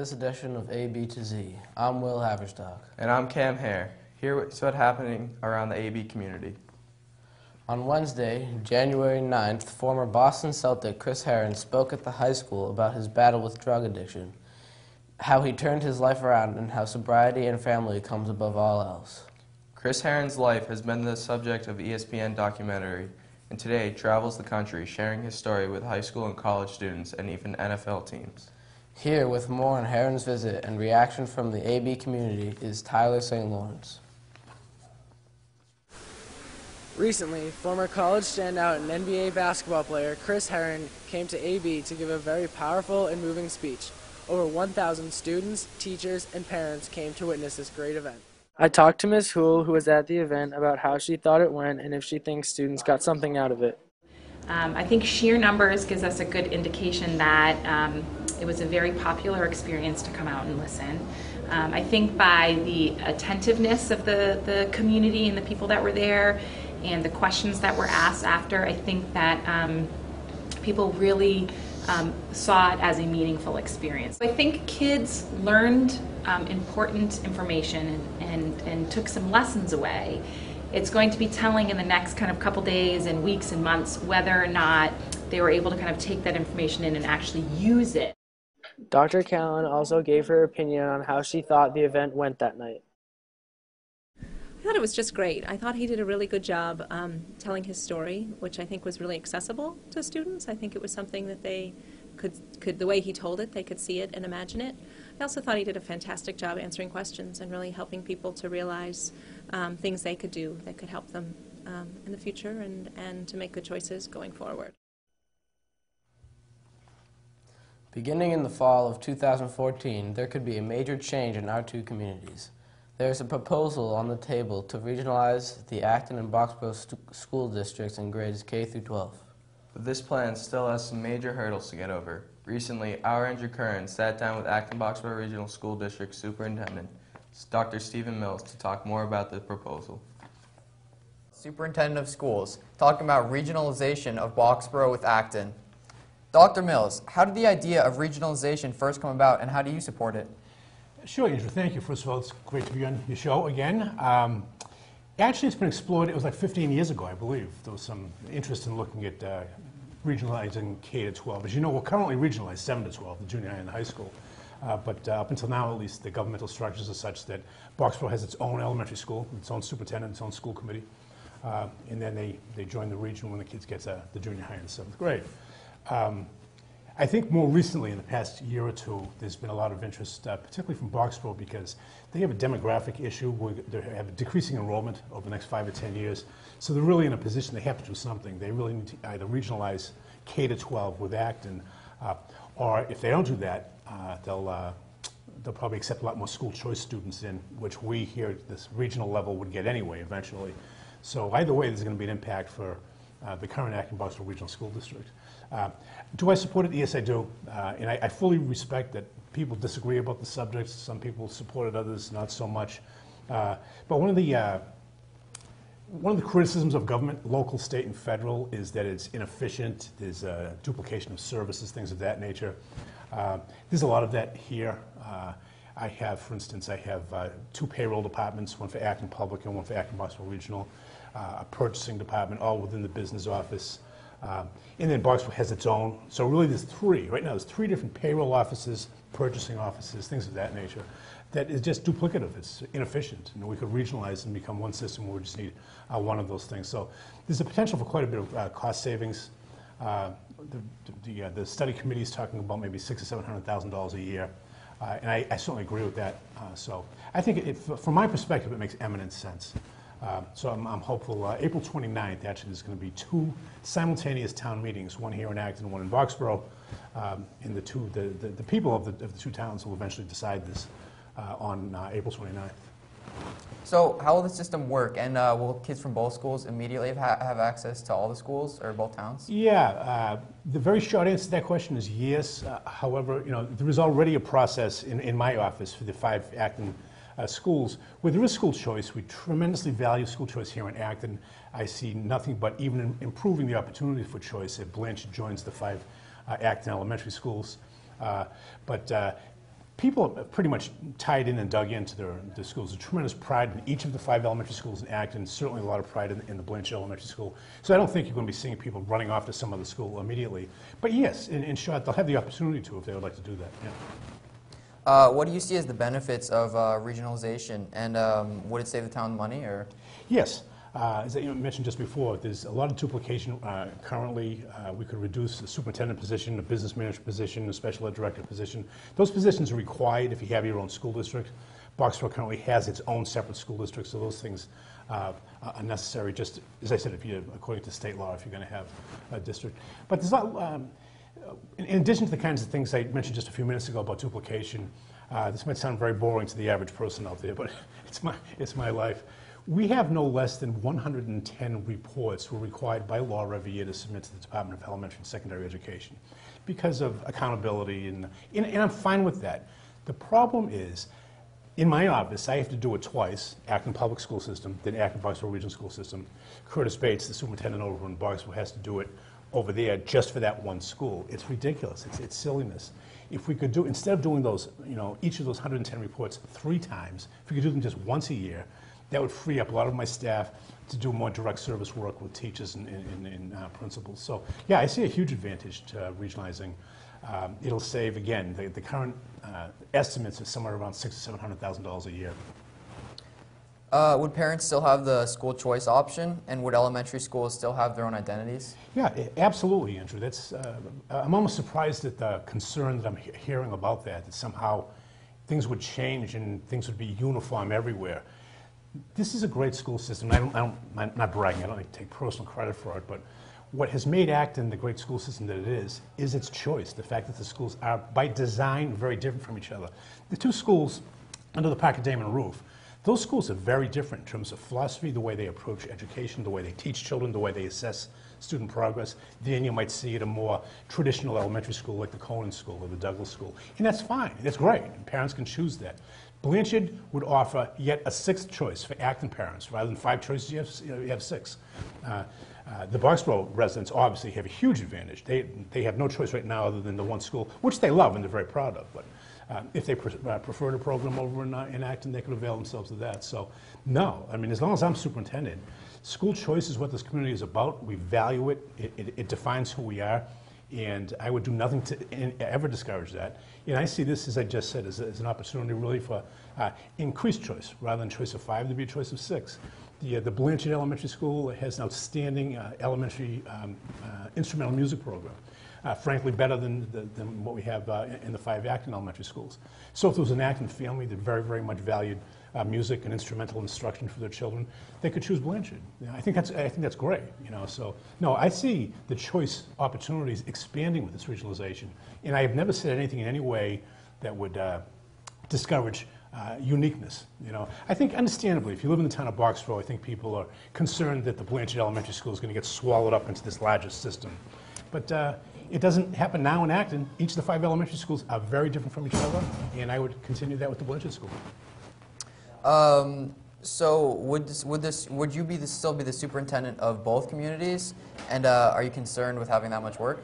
this edition of AB to Z. I'm Will Haverstock. And I'm Cam Hare. Here's what's happening around the AB community. On Wednesday, January 9th, former Boston Celtic Chris Herron spoke at the high school about his battle with drug addiction, how he turned his life around, and how sobriety and family comes above all else. Chris Herron's life has been the subject of ESPN documentary, and today travels the country sharing his story with high school and college students and even NFL teams. Here with more on Herron's visit and reaction from the AB community is Tyler St. Lawrence. Recently, former college standout and NBA basketball player Chris Herron came to AB to give a very powerful and moving speech. Over 1,000 students, teachers, and parents came to witness this great event. I talked to Ms. Hool, who was at the event, about how she thought it went and if she thinks students got something out of it. I think sheer numbers gives us a good indication that it was a very popular experience to come out and listen. I think by the attentiveness of the community and the people that were there and the questions that were asked after, I think that people really saw it as a meaningful experience. I think kids learned important information and took some lessons away. It's going to be telling in the next kind of couple days and weeks and months whether or not they were able to kind of take that information in and actually use it. Dr. Callan also gave her opinion on how she thought the event went that night. I thought it was just great. I thought he did a really good job telling his story, which I think was really accessible to students. I think it was something that they could, the way he told it, they could see it and imagine it. I also thought he did a fantastic job answering questions and really helping people to realize things they could do that could help them in the future and to make good choices going forward. Beginning in the fall of 2014, there could be a major change in our two communities. There is a proposal on the table to regionalize the Acton and Boxborough school districts in grades K through 12. But this plan still has some major hurdles to get over. Recently, our Andrew Curran sat down with Acton-Boxborough Regional School District Superintendent, Dr. Stephen Mills, to talk more about the proposal. Superintendent of Schools, talking about regionalization of Boxborough with Acton. Dr. Mills, how did the idea of regionalization first come about, and how do you support it? Sure, Andrew. Thank you. First of all, it's great to be on your show again. Actually, it's been explored. It was like 15 years ago, I believe. There was some interest in looking at regionalizing K to 12. As you know, we're currently regionalized 7 to 12, the junior high and the high school. But up until now, at least, the governmental structures are such that Boxborough has its own elementary school, its own superintendent, its own school committee. And then they join the region when the kids get to the junior high and the 7th grade. I think more recently, in the past year or two, there's been a lot of interest, particularly from Boxborough, because they have a demographic issue where they have a decreasing enrollment over the next 5 or 10 years. So they're really in a position they have to do something. They really need to either regionalize K to 12 with Acton, or if they don't do that, they'll probably accept a lot more school choice students in, which we here at this regional level would get anyway eventually. So either way, there's going to be an impact for the current Acton-Boxborough Regional School District. Do I support it? Yes, I do. And I fully respect that people disagree about the subject. Some people support it, others not so much. But one of the criticisms of government, local, state, and federal, is that it's inefficient. There's duplication of services, things of that nature. There's a lot of that here. I have, for instance, 2 payroll departments, one for Acton Public and one for Acton-Boxborough Regional, a purchasing department, all within the business office. And then Boxborough has its own. So really there's 3. Right now there's 3 different payroll offices, purchasing offices, things of that nature. That is just duplicative. It's inefficient. We could regionalize and become one system where we just need one of those things. So there's a potential for quite a bit of cost savings. The study committee is talking about maybe $600,000 or $700,000 a year. And I certainly agree with that. So I think, from my perspective, it makes eminent sense. So I'm hopeful. April 29th, actually, there's going to be 2 simultaneous town meetings, one here in Acton and one in Boxborough. And the people of the 2 towns will eventually decide this on April 29th. So how will the system work, and will kids from both schools immediately have access to all the schools, or both towns? Yeah, the very short answer to that question is yes. However, there is already a process in my office for the 5 Acton schools where there is school choice. We tremendously value school choice here in Acton. I see nothing but even improving the opportunity for choice if Blanche joins the 5 Acton elementary schools. But people are pretty much tied in and dug into their schools. There's tremendous pride in each of the 5 elementary schools in Acton, certainly a lot of pride in the Blanchard Elementary School. So I don't think you're going to be seeing people running off to some other school immediately. But yes, in short, they'll have the opportunity to if they would like to do that. Yeah. What do you see as the benefits of regionalization, and would it save the town money, or? Yes. As I mentioned just before, there's a lot of duplication currently. We could reduce the superintendent position, a business manager position, a special ed director position. Those positions are required if you have your own school district. Boxborough currently has its own separate school district, so those things are necessary, just as I said, if you, according to state law, if you're going to have a district. But there's not, in addition to the kinds of things I mentioned just a few minutes ago about duplication, this might sound very boring to the average person out there, but it's my life. We have no less than 110 reports we're required by law every year to submit to the Department of Elementary and Secondary Education because of accountability, and I'm fine with that. The problem is, in my office, I have to do it twice, Acton Public School System, then Acton Boxborough Regional School System. Curtis Bates, the superintendent over in Boxborough, has to do it over there just for that one school. It's ridiculous. It's silliness. If we could do, instead of doing those, each of those 110 reports 3 times, if we could do them just once a year, that would free up a lot of my staff to do more direct service work with teachers and principals. So, yeah, I see a huge advantage to regionalizing. It'll save, again, the current estimates are somewhere around $600,000 to $700,000 a year. Would parents still have the school choice option, and would elementary schools still have their own identities? Yeah, absolutely, Andrew. That's, I'm almost surprised at the concern that I'm hearing about that somehow things would change and things would be uniform everywhere. This is a great school system. I'm not bragging. I don't take personal credit for it, but what has made Acton the great school system that it is its choice. The fact that the schools are, by design, very different from each other. The 2 schools under the Parker Damon roof, those schools are very different in terms of philosophy, the way they approach education, the way they teach children, the way they assess student progress. Then you might see at a more traditional elementary school like the Conan School or the Douglas School. And that's fine. That's great. And parents can choose that. Blanchard would offer yet a 6th choice for Acton parents. Rather than 5 choices, you have 6. The Boxborough residents obviously have a huge advantage. They have no choice right now other than the one school, which they love and they're very proud of. But if they preferred a program over in Acton, they could avail themselves of that. So, no. I mean, as long as I'm superintendent, school choice is what this community is about. We value it. It defines who we are. And I would do nothing to ever discourage that. And I see this, as I just said, as an opportunity really for increased choice. Rather than choice of 5, to be a choice of 6. The Blanchard Elementary School has an outstanding elementary instrumental music program. Frankly, better than what we have in the 5 Acton elementary schools. So if there was an Acton family that very, very much valued music and instrumental instruction for their children, they could choose Blanchard. I think that's great. So no, I see the choice opportunities expanding with this regionalization, and I have never said anything in any way that would discourage uniqueness. I think, understandably, if you live in the town of Boxborough, I think people are concerned that the Blanchard Elementary School is going to get swallowed up into this larger system, but it doesn't happen now in Acton. Each of the 5 elementary schools are very different from each other, and I would continue that with the Blanchard School. So would you still be the superintendent of both communities, and are you concerned with having that much work?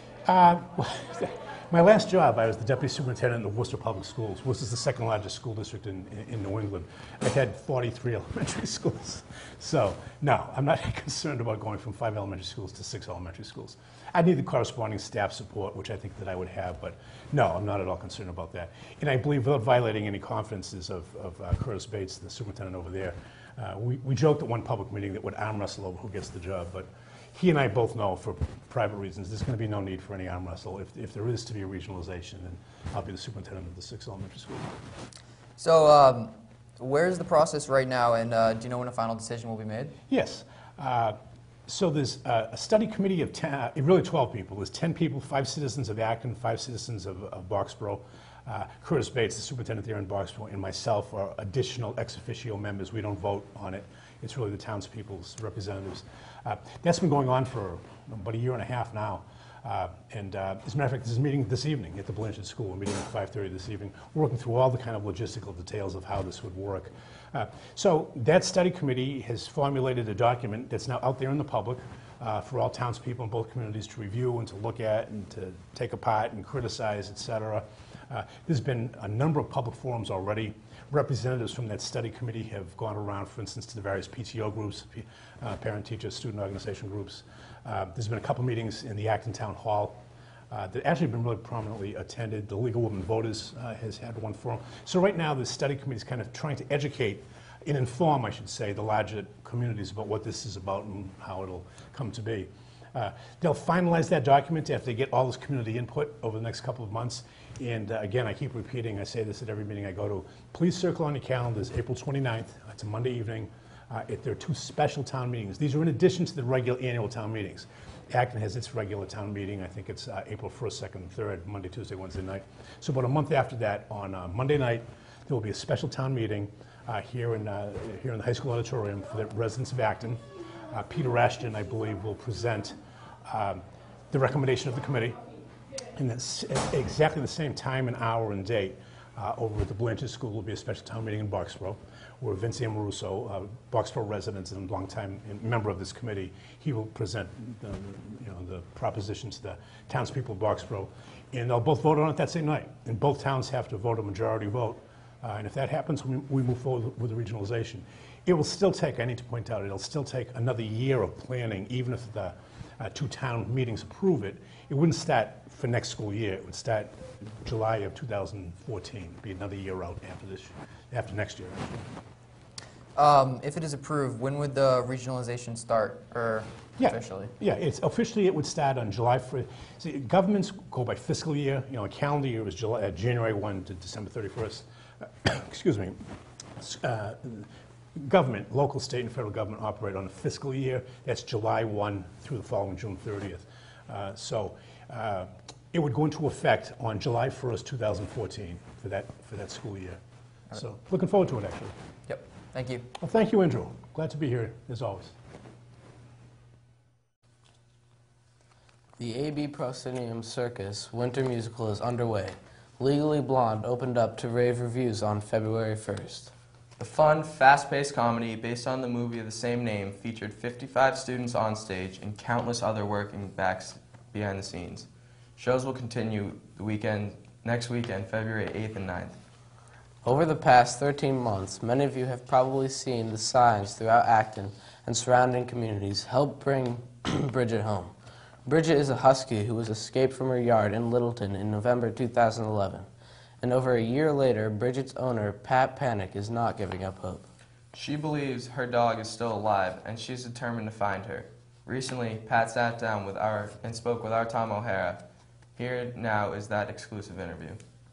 My last job, I was the deputy superintendent of Worcester Public Schools. Worcester's the 2nd largest school district in New England. I had 43 elementary schools. So, no, I'm not concerned about going from 5 elementary schools to 6 elementary schools. I need the corresponding staff support, which I think that I would have, but no, I'm not at all concerned about that. And I believe, without violating any confidences of Curtis Bates, the superintendent over there, we joked at one public meeting that would arm wrestle over who gets the job, but he and I both know, for private reasons, there's going to be no need for any arm wrestle. If there is to be a regionalization, then I'll be the superintendent of the 6 elementary schools. So, where's the process right now, and do you know when a final decision will be made? Yes. So there's a study committee of 10, really 12 people. There's 10 people, 5 citizens of Acton, 5 citizens of Boxborough. Curtis Bates, the superintendent there in Boxborough, and myself are additional ex officio members. We don't vote on it. It's really the townspeople's representatives. That's been going on for about a year and a half now. And as a matter of fact, there's a meeting this evening at the Blanchard School. We're meeting at 5:30 this evening. We're working through all the kind of logistical details of how this would work. So that study committee has formulated a document that's now out there in the public for all townspeople in both communities to review and to look at and to take apart and criticize, et cetera. There's been a number of public forums already. Representatives from that study committee have gone around, for instance, to the various PTO groups, parent-teacher, student organization groups. There's been a couple meetings in the Acton Town Hall that actually been really prominently attended. The League of Women Voters has had one forum. So right now, the study committee is kind of trying to educate and inform, I should say, the larger communities about what this is about and how it'll come to be. They'll finalize that document after they get all this community input over the next couple of months. And again, I keep repeating, I say this at every meeting I go to, please circle on your calendars April 29th. It's a Monday evening. There are two special town meetings. These are in addition to the regular annual town meetings. Acton has its regular town meeting. I think it's April 1st, 2nd, and 3rd, Monday, Tuesday, Wednesday night. So about a month after that, on Monday night, there will be a special town meeting here in the high school auditorium for the residents of Acton. Peter Ashton, I believe, will present the recommendation of the committee, and that's exactly the same time and hour and date. Over at the Blanchard School will be a special town meeting in Boxborough, where Vince Amoruso, Boxborough resident and longtime member of this committee, he will present the propositions to the townspeople of Boxborough, and they'll both vote on it that same night. And both towns have to vote a majority vote, and if that happens, we move forward with the regionalization. It will still take, I need to point out, it'll still take another year of planning, even if the two town meetings approve it. It wouldn't start for next school year. It would start July of 2014. It'd be another year out after next year. If it is approved, when would the regionalization start, or officially? Yeah, officially it would start on July 1st. See, governments go by fiscal year. A calendar year is January 1 to December 31st. Excuse me. Government, local, state, and federal government operate on a fiscal year. That's July 1 through the following June 30th. It would go into effect on July 1st, 2014 for that school year. Right. So looking forward to it, actually. Yep. Thank you. Well, thank you, Andrew. Glad to be here, as always. The A.B. Proscenium Circus winter musical is underway. Legally Blonde opened up to rave reviews on February 1st. The fun, fast-paced comedy based on the movie of the same name featured 55 students on stage and countless other working backs behind the scenes. Shows will continue next weekend, February 8th and 9th. Over the past 13 months, many of you have probably seen the signs throughout Acton and surrounding communities help bring Bridget home. Bridget is a husky who was escaped from her yard in Littleton in November 2011. And over a year later, Bridget's owner, Pat Panic, is not giving up hope. She believes her dog is still alive, and she's determined to find her. Recently, Pat sat down and spoke with our Tom O'Hara. Here now is that exclusive interview.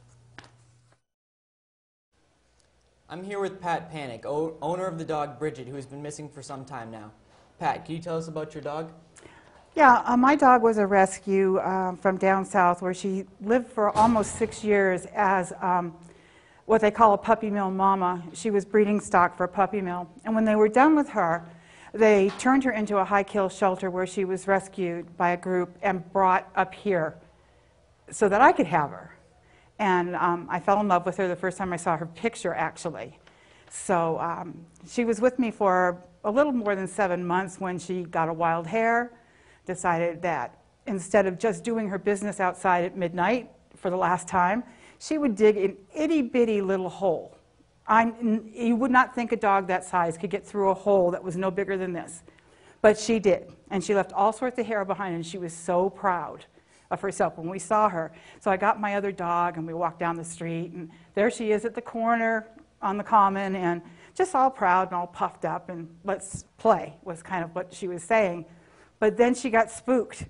I'm here with Pat Panic, owner of the dog Bridget, who has been missing for some time now. Pat, can you tell us about your dog? Yeah, my dog was a rescue from down south, where she lived for almost 6 years as what they call a puppy mill mama. She was breeding stock for a puppy mill. And when they were done with her, they turned her into a high-kill shelter where she was rescued by a group and brought up here so that I could have her. And I fell in love with her the first time I saw her picture, actually. So she was with me for a little more than 7 months when she got a wild hair, decided that instead of just doing her business outside at midnight for the last time, she would dig an itty-bitty little hole. You would not think a dog that size could get through a hole that was no bigger than this. But she did, and she left all sorts of hair behind, and she was so proud of herself when we saw her. So I got my other dog, and we walked down the street, and there she is at the corner on the common, and just all proud and all puffed up, and let's play was kind of what she was saying. But then she got spooked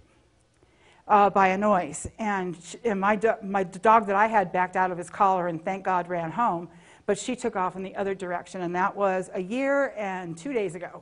by a noise, and my dog that I had backed out of his collar and thank God ran home, but she took off in the other direction, and that was a year and 2 days ago.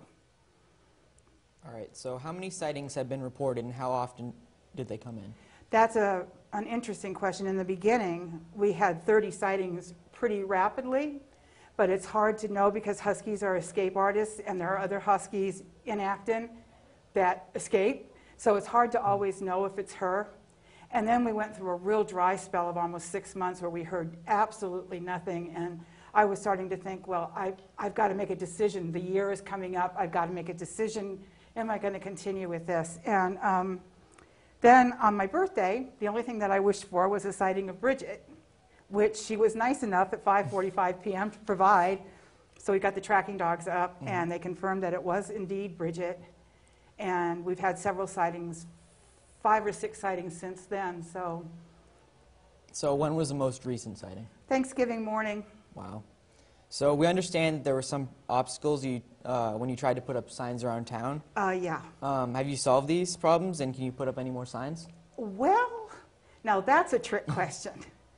All right, so how many sightings have been reported, and how often did they come in? That's an interesting question. In the beginning, we had 30 sightings pretty rapidly, but it's hard to know because huskies are escape artists, and there are other huskies in Acton that escape, so it's hard to always know if it's her. And then we went through a real dry spell of almost 6 months where we heard absolutely nothing, and I was starting to think, well, I've got to make a decision. The year is coming up. I've got to make a decision. Am I going to continue with this? And then on my birthday, the only thing that I wished for was a sighting of Bridget. which she was nice enough at 5:45 p.m. to provide. So we got the tracking dogs up, and they confirmed that it was indeed Bridget. And we've had several sightings, 5 or 6 sightings since then. So when was the most recent sighting? Thanksgiving morning. Wow. So we understand there were some obstacles when you tried to put up signs around town. Yeah. Have you solved these problems, and can you put up any more signs? Well, now that's a trick question.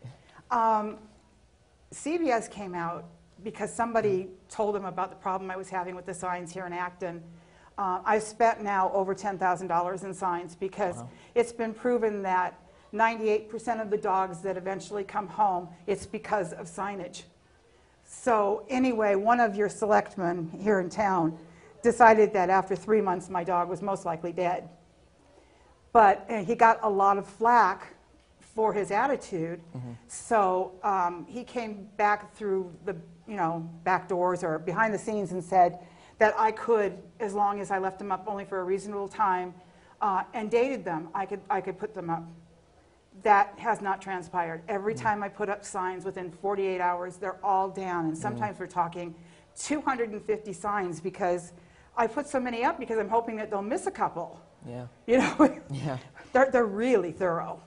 CBS came out because somebody told them about the problem I was having with the signs here in Acton. I've spent now over $10,000 in signs because it's been proven that 98% of the dogs that eventually come home, it's because of signage. So anyway, one of your selectmen here in town decided that after 3 months my dog was most likely dead. But he got a lot of flack for his attitude, so he came back through the back doors or behind the scenes and said that I could, as long as I left them up only for a reasonable time and dated them, I could put them up. That has not transpired. Every time I put up signs within 48 hours, they're all down, and sometimes we're talking 250 signs because I put so many up because I'm hoping that they'll miss a couple. Yeah. Yeah. They're really thorough.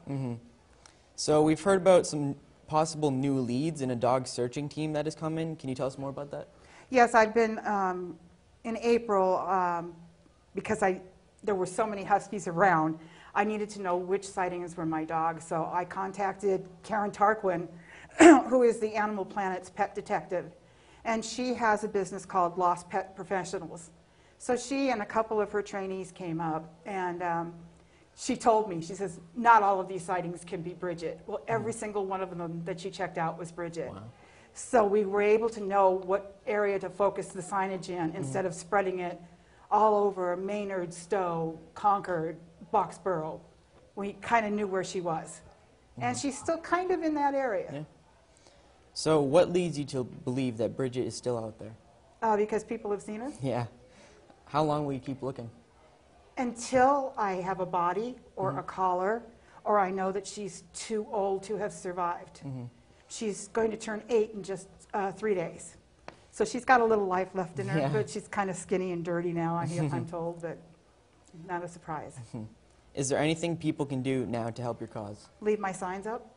So we've heard about some possible new leads in a dog searching team that has come in. Can you tell us more about that? Yes, I've been in April because there were so many huskies around. I needed to know which sightings were my dogs, so I contacted Karen Tarquin, who is the Animal Planet's pet detective, and she has a business called Lost Pet Professionals. So she and a couple of her trainees came up, and she told me, she says, not all of these sightings can be Bridget. Well, every single one of them that she checked out was Bridget. Wow. So we were able to know what area to focus the signage in instead of spreading it all over Maynard, Stowe, Concord, Boxborough. We kind of knew where she was. And she's still kind of in that area. Yeah. So what leads you to believe that Bridget is still out there? Because people have seen her. Yeah. How long will you keep looking? Until I have a body or a collar, or I know that she's too old to have survived. She's going to turn 8 in just 3 days. So she's got a little life left in her, but she's kind of skinny and dirty now, I'm told, but not a surprise. Is there anything people can do now to help your cause? Leave my signs up.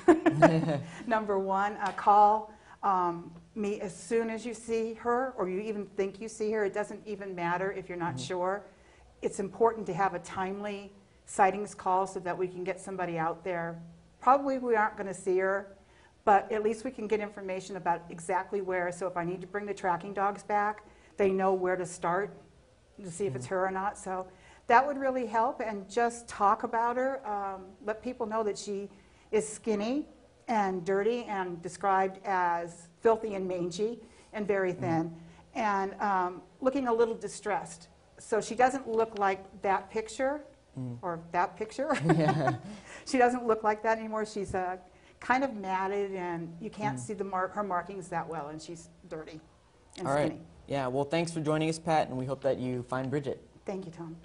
Number 1, call me as soon as you see her, or you even think you see her. It doesn't even matter if you're not sure. It's important to have a timely sightings call so that we can get somebody out there. Probably we aren't going to see her, but at least we can get information about exactly where. So if I need to bring the tracking dogs back, they know where to start to see if it's her or not. So that would really help, and just talk about her. Let people know that she is skinny and dirty and described as filthy and mangy and very thin, and looking a little distressed. So she doesn't look like that picture, or that picture. She doesn't look like that anymore. She's kind of matted, and you can't see her markings that well, and she's dirty and All skinny. right. Yeah, well, thanks for joining us, Pat, and we hope that you find Bridget. Thank you, Tom.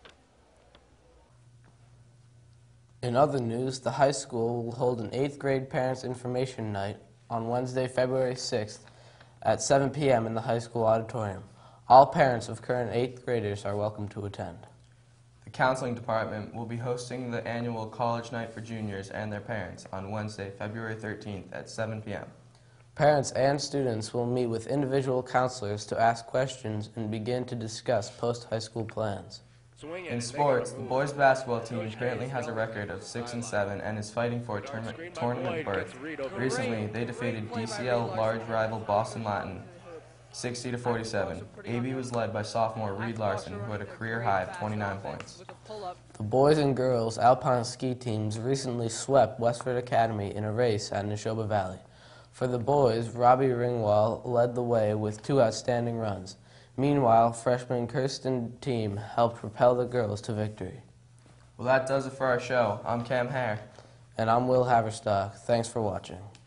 In other news, the high school will hold an 8th grade Parents Information Night on Wednesday, February 6th at 7 p.m. in the high school auditorium. All parents of current 8th graders are welcome to attend. The counseling department will be hosting the annual College Night for Juniors and their parents on Wednesday, February 13th at 7 p.m. Parents and students will meet with individual counselors to ask questions and begin to discuss post-high school plans. In sports, the boys basketball team currently has a record of 6-7 and is fighting for a tournament berth. Recently, they defeated DCL large rival Boston Latin 60-47. AB was led by sophomore Reed Larson, who had a career high of 29 points. The boys and girls alpine ski teams recently swept Westford Academy in a race at Neshoba Valley. For the boys, Robbie Ringwald led the way with 2 outstanding runs. Meanwhile, freshman Kirsten Team helped propel the girls to victory. Well, that does it for our show. I'm Cam Hare. And I'm Will Haverstock. Thanks for watching.